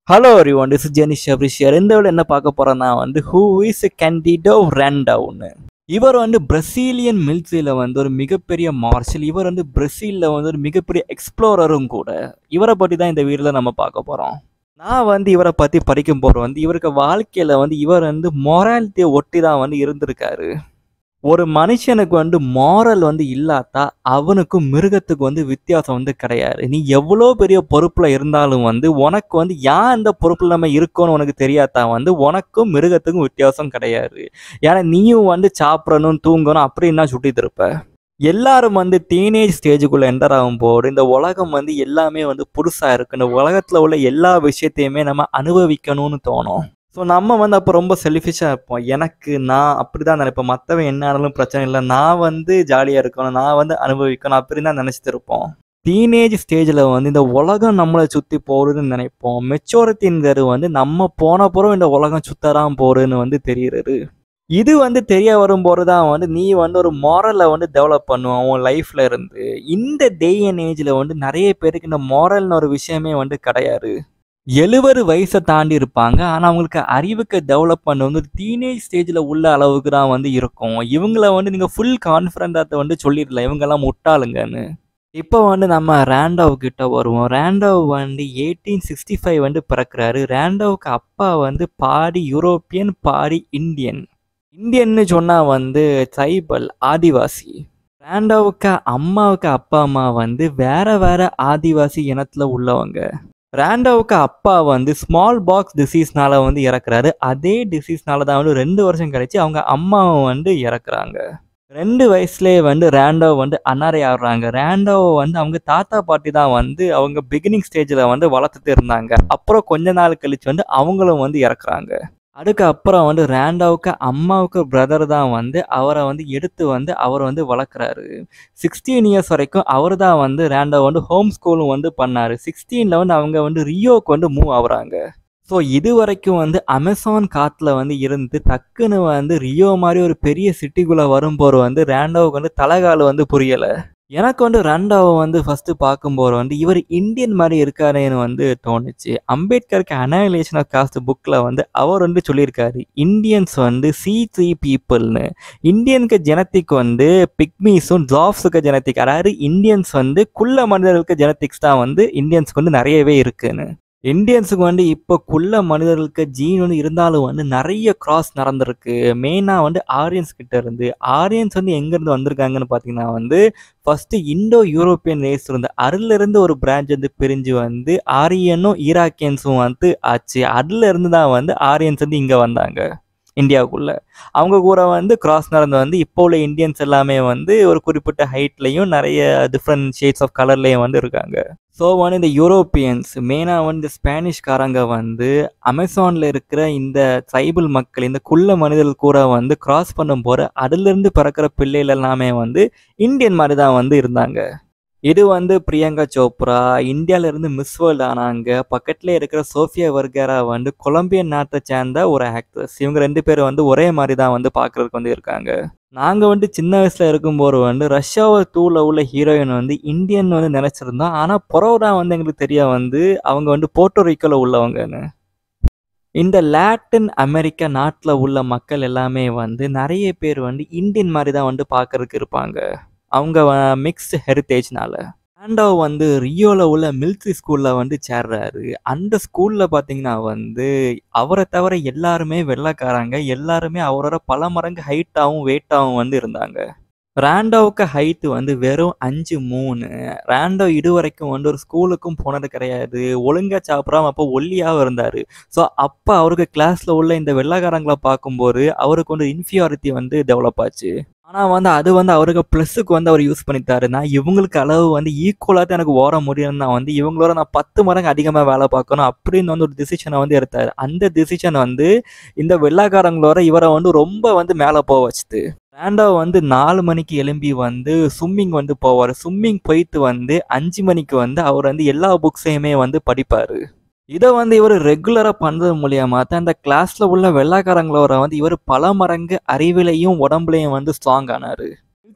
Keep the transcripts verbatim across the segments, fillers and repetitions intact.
Hello everyone, this is Jenis Jebaris here. இந்த வீடியோல என்ன பார்க்க போறோம்னா வந்து who is Cândido Rondon. இவர் வந்து பிரசீலியன் மிலிட்டரியில வந்து ஒரு மிகப்பெரிய மார்ஷல். இவர் வந்து பிரசீல்ல வந்து ஒரு மிகப்பெரிய எக்ஸ்ப்ளோரரும் கூட. இவரை பற்றி தான் இந்த வீடியோல நம்ம பார்க்க போறோம். நான் வந்து இவரை பற்றி படிக்கும் போது வந்து இவருக்கு வாழ்க்கையில வந்து இவர் வந்து மொராலிட்டியை ஒட்டி தான் வந்து இருந்திருக்காரு. ஒரு மனுஷனுக்கு வந்து மாரல் வந்து இல்லாட்டா அவனுக்கும் மிருகத்துக்கு வந்து வித்தியாசம் வந்து கிடையாது. நீ எவ்வளோ பெரிய பொறுப்புல இருந்தாலும் வந்து உனக்கு வந்து ஏன் இந்த பொறுப்புல நம்ம இருக்கோன்னு உனக்கு தெரியாதா வந்து உனக்கும் மிருகத்துக்கும் வித்தியாசம் கிடையாது. ஏன்னா நீயும் வந்து சாப்பிடணும் தூங்கணும் அப்படின்னா சுட்டிட்டு இருப்ப. எல்லாரும் வந்து டீனேஜ் ஸ்டேஜுக்குள்ள என்டர் ஆகும் போது இந்த உலகம் வந்து எல்லாமே வந்து புதுசா இருக்கு. இந்த உலகத்துல உள்ள எல்லா விஷயத்தையுமே நம்ம அனுபவிக்கணும்னு தோணும். ஸோ நம்ம வந்து அப்போ ரொம்ப செல்ஃபிஷாக இருப்போம். எனக்கு நான் அப்படி தான் நினைப்பேன். மற்றவன் என்ன ஆனாலும் பிரச்சனை இல்லை, நான் வந்து ஜாலியாக இருக்கணும், நான் வந்து அனுபவிக்கணும் அப்படின்னு தான் நினச்சிட்டு இருப்போம். டீனேஜ் ஸ்டேஜில் வந்து இந்த உலகம் நம்மளை சுற்றி போடுதுன்னு நினைப்போம். மெச்சூரிட்டிங்கிறது வந்து நம்ம போன பிறகு இந்த உலகம் சுத்தரான் போடுன்னு வந்து தெரியுறது. இது வந்து தெரிய வரும்போது தான் வந்து நீ வந்து ஒரு மாரலை வந்து டெவலப் பண்ணுவான் உன் லைஃப்பில் இருந்து. இந்த டே அண்ட் ஏஜில் வந்து நிறைய பேருக்கு இந்த மாரல்னு ஒரு விஷயமே வந்து கிடையாது. எழுபது வயசை தாண்டி இருப்பாங்க, ஆனால் அவங்களுக்கு அறிவுக்கு டெவலப் பண்ண வந்து டீனேஜ் ஸ்டேஜில் உள்ள அளவுக்கு தான் வந்து இருக்கும். இவங்கள வந்து நீங்கள் ஃபுல் கான்ஃபிடென்ட்டாக வந்து சொல்லிடலாம் இவங்கெல்லாம் முட்டாளுங்கன்னு. இப்போ வந்து நம்ம ரேண்டோவ் கிட்ட வருவோம். ரேண்டோவ் வந்து எயிட்டீன் சிக்ஸ்டி ஃபைவ் வந்து பிறக்கிறாரு. ரேண்டோவுக்கு அப்பா வந்து பாதி யூரோப்பியன் பாதி இந்தியன். இந்தியன்னு சொன்னால் வந்து ட்ரைபல் ஆதிவாசி. ரேண்டோவுக்கு அம்மாவுக்கு அப்பா அம்மா வந்து வேற வேற ஆதிவாசி இனத்தில் உள்ளவங்க. ரேண்டோவுக்கு அப்பா வந்து ஸ்மால் பாக்ஸ் டிசீஸ்னால வந்து இறக்குறாரு. அதே டிசீஸ்னால தான் வந்து ரெண்டு வருஷம் கழிச்சு அவங்க அம்மாவை வந்து இறக்குறாங்க. ரெண்டு வயசுலேயே வந்து ரேண்டோ வந்து அனாரை ஆடுறாங்க. ரேண்டோவை வந்து அவங்க தாத்தா பாட்டி தான் வந்து அவங்க பிகினிங் ஸ்டேஜில் வந்து வளர்த்துட்டு இருந்தாங்க. அப்புறம் கொஞ்ச நாள் கழிச்சு வந்து அவங்களும் வந்து இறக்குறாங்க. அதுக்கப்புறம் வந்து ரேண்டோவுக்கு அம்மாவுக்கு பிரதர் தான் வந்து அவரை வந்து எடுத்து வந்து அவர் வந்து வளர்க்குறாரு. சிக்ஸ்டீன் இயர்ஸ் வரைக்கும் அவர் தான் வந்து ரேண்டோ வந்து ஹோம் ஸ்கூலும் வந்து பண்ணார். சிக்ஸ்டீனில் வந்து அவங்க வந்து ரியோக்கு வந்து மூவ் ஆகுறாங்க. ஸோ இது வரைக்கும் வந்து அமேசான் காற்றுல வந்து இருந்து டக்குன்னு வந்து ரியோ மாதிரி ஒரு பெரிய சிட்டிக்குள்ளே வரும்போது வந்து ரேண்டோவுக்கு வந்து தலைகால் வந்து புரியலை. எனக்கு வந்து ரேண்டோவை வந்து ஃபஸ்ட்டு பார்க்கும்போது வந்து இவர் இந்தியன் மாதிரி இருக்காருன்னு வந்து தோணுச்சு. அம்பேத்கருக்கு அனலைசேஷன் ஆஃப் காஸ்ட் புக்கில் வந்து அவர் வந்து சொல்லியிருக்காரு இந்தியன்ஸ் வந்து சி த்ரீ பீப்புள்னு. இந்தியனுக்கு ஜெனத்திக் வந்து பிக்மீஸும் ஜாப்ஸுக்கு ஜெனத்திக், அதாவது இந்தியன்ஸ் வந்து குள்ள மனிதர்களுக்கு ஜெனத்திக்ஸ் தான் வந்து இந்தியன்ஸுக்கு வந்து நிறையவே இருக்குன்னு. இந்தியன்ஸுக்கு வந்து இப்போ குள்ள மனிதர்களுக்கு ஜீன் வந்து இருந்தாலும் வந்து நிறைய கிராஸ் நடந்திருக்கு. மெயினாக வந்து ஆரியன்ஸ் கிட்ட இருந்து. ஆரியன்ஸ் வந்து எங்கேருந்து வந்திருக்காங்கன்னு பார்த்தீங்கன்னா வந்து ஃபஸ்ட்டு இண்டோ யூரோப்பியன் ரேஸ் இருந்து அதுலேருந்து ஒரு பிரான்ச் வந்து பிரிஞ்சு வந்து ஆரியனும் ஈராக்கியன்ஸும் வந்து ஆச்சு. அதுலேருந்து தான் வந்து ஆரியன்ஸ் வந்து இங்கே வந்தாங்க இந்தியாவுக்குள்ளே. அவங்க கூட வந்து கிராஸ் நடந்து வந்து இப்போ உள்ள இந்தியன்ஸ் எல்லாமே வந்து ஒரு குறிப்பிட்ட ஹைட்லையும் நிறைய டிஃப்ரெண்ட் ஷேட்ஸ் ஆஃப் கலர்லேயும் வந்து இருக்காங்க. ஸோ வந்து இந்த யூரோப்பியன்ஸ் மெயினாக வந்து இந்த ஸ்பானிஷ்காரங்க வந்து அமேசானில் இருக்கிற இந்த ட்ரைபல் மக்கள் இந்த குள்ள மனிதர்கள் கூட வந்து கிராஸ் பண்ணும் போகிற அதுலேருந்து பிறக்கிற பிள்ளைகள் எல்லாமே வந்து இந்தியன் மாதிரி தான் வந்து இருந்தாங்க. இது வந்து பிரியங்கா சோப்ரா இந்தியாவிலேருந்து மிஸ் வேர்ல்டு ஆனாங்க. பக்கத்துலேயே இருக்கிற சோஃபியா வர்கரா வந்து கொலம்பியன் நாட்டை சேர்ந்த ஒரு ஆக்ட்ரஸ். இவங்க ரெண்டு பேரும் வந்து ஒரே மாதிரி தான் வந்து பார்க்குறதுக்கு வந்து இருக்காங்க. நாங்கள் வந்து சின்ன வயசில் இருக்கும்போது வந்து ரஷ்யாவை டூவில் உள்ள ஹீரோயின் வந்து இந்தியன் வந்து நினச்சிருந்தோம். ஆனால் புறவு தான் வந்து எங்களுக்கு தெரிய வந்து அவங்க வந்து போர்ட்டோரிக்கோவில் உள்ளவங்கன்னு. இந்த லாட்டின் அமெரிக்கா நாட்டில் உள்ள மக்கள் எல்லாமே வந்து நிறைய பேர் வந்து இந்தியன் மாதிரி தான் வந்து பார்க்குறதுக்கு இருப்பாங்க. அவங்க மிக்ஸ்டு ஹெரிட்டேஜ்னால. ரேண்டோ வந்து ரியோவில் உள்ள மிலிட்ரி ஸ்கூலில் வந்து சேர்றாரு. அந்த ஸ்கூலில் பார்த்தீங்கன்னா வந்து அவரை தவிர எல்லாருமே வெள்ளைக்காரங்க. எல்லாருமே அவரோட பல மடங்கு ஹைட்டாகவும் வெயிட்டாகவும் வந்து இருந்தாங்க. ரேண்டோவுக்கு ஹைட்டு வந்து வெறும் அஞ்சு மூணு. ரேண்டோ இது வரைக்கும் வந்து ஒரு ஸ்கூலுக்கும் போனது கிடையாது. ஒழுங்காக சாப்பிடாம அப்போ ஒல்லியாகவும் இருந்தார். ஸோ அப்போ அவருக்கு கிளாஸில் உள்ள இந்த வெள்ளைக்காரங்களை பார்க்கும்போது அவருக்கு வந்து இன்ஃபியாரிட்டி வந்து டெவலப் ஆச்சு. ஆனால் வந்து அது வந்து அவருக்கு ப்ளஸ்ஸுக்கு வந்து அவர் யூஸ் பண்ணித்தாரு. நான் இவங்களுக்கு அளவு வந்து ஈக்குவலாக தான் எனக்கு ஓட முடியும்னா வந்து இவங்களோட நான் பத்து மடங்கு அதிகமாக வேலை பார்க்கணும் அப்படின்னு வந்து ஒரு டிசிஷனை வந்து எடுத்தார். அந்த டிசிஷன் வந்து இந்த வெள்ளைக்காரங்களோட இவரை வந்து ரொம்ப வந்து மேலே போக வச்சுது. ரேண்டோ வந்து நாலு மணிக்கு எழும்பி வந்து ஸ்விம்மிங் வந்து போவார். ஸ்விம்மிங் போயிட்டு வந்து அஞ்சு மணிக்கு வந்து அவர் வந்து எல்லா புக்ஸையுமே வந்து படிப்பார். இதை வந்து இவர் ரெகுலராக பண்ணுறது மூலியமாக தான் இந்த கிளாஸில் உள்ள வெள்ளைக்காரங்களோட வந்து இவர் பல மடங்கு அறிவிலையும் உடம்புலையும் வந்து ஸ்ட்ராங் ஆனார்.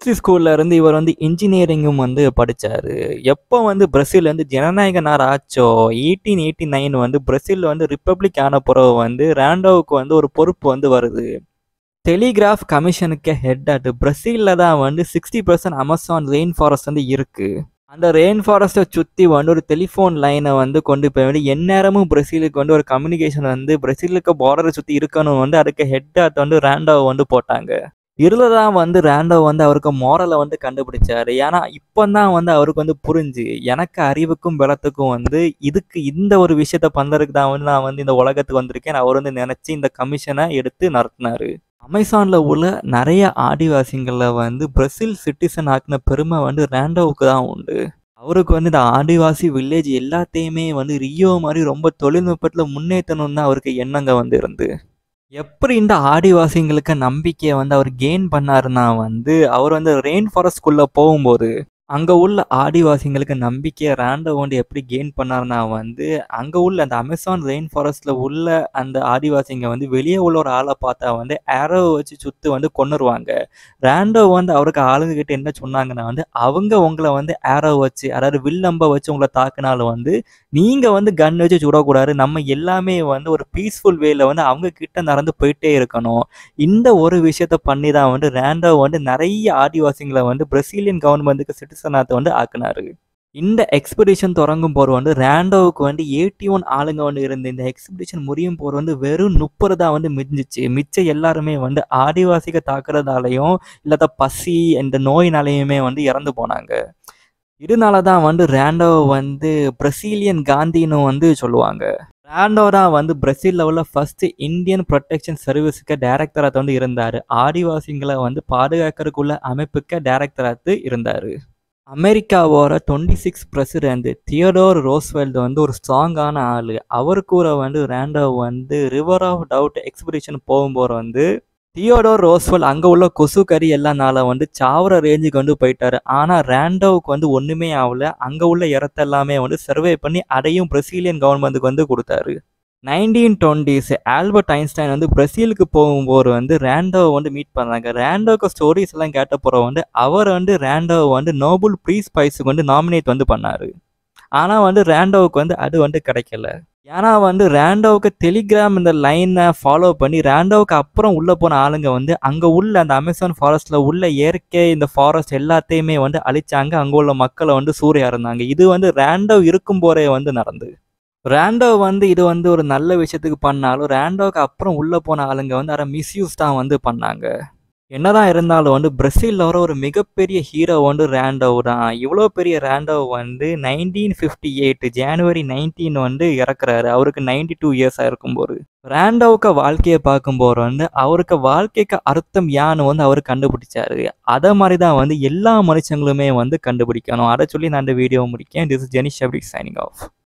மிலிட்ரி ஸ்கூல்ல இருந்து இவர் வந்து இன்ஜினியரிங்கும் வந்து படிச்சாரு. எப்போ வந்து பிரேசில் வந்து ஜனநாயக நாடு ஆச்சோ எயிட்டீன் எயிட்டி நைன் வந்து பிரேசில் வந்து ரிப்பப்ளிக் ஆன பிறகு வந்து ராண்டோவுக்கு வந்து ஒரு பொறுப்பு வந்து வருது. டெலிகிராஃப் கமிஷனுக்கு ஹெட் ஆட்டு பிரேசிலில் தான் வந்து sixty percent Amazon rain forest வந்து இருக்கு. அந்த ரெயின் ஃபாரஸ்ட்டை சுற்றி வந்து ஒரு டெலிஃபோன் லைனை வந்து கொண்டு போய் வந்து எந்நேரமும் பிரேசிலுக்கு வந்து ஒரு கம்யூனிகேஷன் வந்து பிரேசிலுக்கு பார்டரை சுற்றி இருக்கணும் வந்து அதுக்கு ஹெட் ஆட் வந்து ராண்டோவை வந்து போட்டாங்க. இதில் தான் வந்து ராண்டோ வந்து அவருக்கு மோரலை வந்து கண்டுபிடிச்சாரு. ஏன்னா இப்போ தான் வந்து அவருக்கு வந்து புரிஞ்சு எனக்கு அறிவுக்கும் பலத்துக்கும் வந்து இதுக்கு இந்த ஒரு விஷயத்த பண்ணுறதுக்கு தான் வந்து நான் வந்து இந்த உலகத்துக்கு வந்திருக்கேன் அவர் வந்து நினச்சி இந்த கமிஷனை எடுத்து நடத்தினாரு. அமேசானில் உள்ள நிறைய ஆதிவாசிகளில் வந்து பிரேசில் சிட்டிசன் ஆக்கின பெருமை வந்து ராண்டோவுக்கு தான் உண்டு. அவருக்கு வந்து இந்த ஆதிவாசி வில்லேஜ் எல்லாத்தையுமே வந்து ரியோ மாதிரி ரொம்ப தொழில்நுட்பத்தில் முன்னேற்றணும்னு தான் அவருக்கு எண்ணங்க வந்து இருந்து. எப்படி இந்த ஆதிவாசிங்களுக்கு நம்பிக்கையை வந்து அவர் கெயின் பண்ணாருன்னா வந்து அவர் வந்து ரெயின் ஃபாரஸ்ட்குள்ளே போகும்போது அங்கே உள்ள ஆதிவாசிங்களுக்கு நம்பிக்கையை ராண்டோ வந்து எப்படி கெயின் பண்ணாருன்னா வந்து அங்கே உள்ள அந்த அமேசான் ரெயின் ஃபாரஸ்ட்டில் உள்ள அந்த ஆதிவாசிங்க வந்து வெளியே உள்ள ஒரு ஆளை பார்த்தா வந்து ஏரோ வச்சு சுற்றி வந்து கொண்டுருவாங்க. ராண்டோ வந்து அவருக்கு ஆளுங்கக்கிட்ட என்ன சொன்னாங்கன்னா வந்து அவங்க உங்களை வந்து ஏரோ வச்சு அதாவது வில்லம்ப வச்சு உங்களை தாக்குனாலும் வந்து நீங்கள் வந்து கன் வச்சு சுடக்கூடாது. நம்ம எல்லாமே வந்து ஒரு பீஸ்ஃபுல் வேல வந்து அவங்க கிட்ட நடந்து போயிட்டே இருக்கணும். இந்த ஒரு விஷயத்த பண்ணி தான் வந்து ராண்டோ வந்து நிறைய ஆதிவாசிகளை வந்து பிரேசிலியன் கவர்மெண்ட்டுக்கு சிட்டிசனாக வந்து ஆக்குனாரு. இந்த எக்ஸ்பெடிஷன் தொடங்கும் போது வந்து ராண்டோவுக்கு வந்து எயிட்டி ஒன் ஆளுங்க வந்து இருந்து இந்த எக்ஸ்பெடிஷன் முடியும் போது வந்து வெறும் முப்பது தான் வந்து மிஞ்சிச்சு. மிச்சம் எல்லாருமே வந்து ஆதிவாசிக தாக்குறதாலையும் இல்லாத பசி இந்த நோயினாலையுமே வந்து இறந்து போனாங்க. இதனால தான் வந்து ராண்டோ வந்து பிரேசிலியன் காந்தின்னு வந்து சொல்லுவாங்க. ராண்டோ தான் வந்து பிரேசிலில் உள்ள ஃபர்ஸ்ட் இந்தியன் ப்ரொடெக்ஷன் சர்வீஸுக்கு டைரக்டராக வந்து இருந்தார். ஆதிவாசிகளை வந்து பாதுகாக்கிறதுக்குள்ள அமைப்புக்கு டைரக்டராக இருந்தார். அமெரிக்காவோட twenty six president Theodore Roosevelt வந்து ஒரு ஸ்ட்ராங்கான ஆள். அவர் கூட வந்து ராண்டோ வந்து ரிவர் ஆஃப் டவுட் எக்ஸ்பெடிஷன் போகும்போது வந்து தியோடோர் ரோஸ்வெல்ட் அங்கே உள்ள கொசு கறி எல்லானால வந்து சாவர ரேஞ்சுக்கு வந்து போயிட்டாரு. ஆனால் ராண்டோவுக்கு வந்து ஒன்றுமே ஆகல. அங்கே உள்ள இடத்தெல்லாமே வந்து சர்வே பண்ணி அதையும் பிரேசிலியன் கவர்மெண்ட்டுக்கு வந்து கொடுத்தாரு. நைன்டீன் டுவெண்ட்டிஸ் ஆல்பர்ட் ஐன்ஸ்டைன் வந்து பிரேசிலுக்கு போகும்போது வந்து ராண்டோவை வந்து மீட் பண்ணாங்க. ராண்டோவுக்கு ஸ்டோரிஸ் எல்லாம் கேட்ட போகிற வந்து அவர் வந்து ராண்டோவை வந்து நோபல் ப்ரைஸ் ப்ரைஸுக்கு வந்து நாமினேட் வந்து பண்ணார். ஆனால் வந்து ராண்டோவுக்கு வந்து அது வந்து கிடைக்கல. ஏன்னா வந்து ராண்டோவுக்கு டெலிகிராம் இந்த லைனை ஃபாலோ பண்ணி ராண்டோவுக்கு அப்புறம் உள்ளே போன ஆளுங்க வந்து அங்கே உள்ள அந்த அமேசான் ஃபாரஸ்ட்டில் உள்ள இயற்கை இந்த ஃபாரஸ்ட் எல்லாத்தையுமே வந்து அழிச்சாங்க. அங்கே உள்ள மக்களை வந்து சூறையா இருந்தாங்க. இது வந்து ராண்டோ இருக்கும் போதே வந்து நடந்து ராண்டோ வந்து இது வந்து ஒரு நல்ல விஷயத்துக்கு பண்ணாலும் ராண்டோவுக்கு அப்புறம் உள்ளே போன ஆளுங்க வந்து அதை மிஸ்யூஸ் தான் வந்து பண்ணாங்க. என்னதான் இருந்தாலும் வந்து பிரேசிலில் வர ஒரு மிகப்பெரிய ஹீரோ வந்து ராண்டோ தான். இவ்வளோ பெரிய ராண்டோ வந்து நைன்டீன் ஃபிஃப்டி எயிட் ஜனவரி நைன்டீன் வந்து இறக்குறாரு. அவருக்கு நைன்டி டூ இயர்ஸாக இருக்கும்போது ராண்டோவுக்கு வாழ்க்கையை பார்க்கும்போது வந்து அவருக்கு வாழ்க்கைக்கு அர்த்தம் யான்னு வந்து அவர் கண்டுபிடிச்சாரு. அதை மாதிரி தான் வந்து எல்லா மனுஷங்களுமே வந்து கண்டுபிடிக்கணும். அதை சொல்லி நான் இந்த வீடியோ முடிக்கேன். This is Jenis Jefferis signing of.